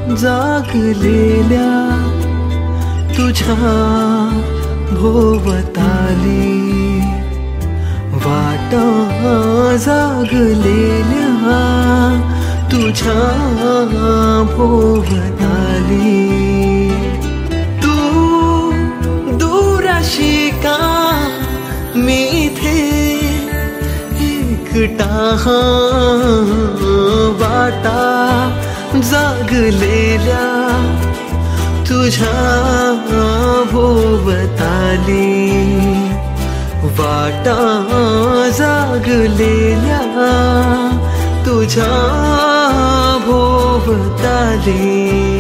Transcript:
जागलेल्या तुझ्या भोवताली, वाटा जागलेल्या तुझ्या भोवताली. तू दूराशी का मी इथे एकटा, वाटा जागलेल्या तुझ्या भोवताली, वाटा जागलेल्या तुझ्या भोवताली.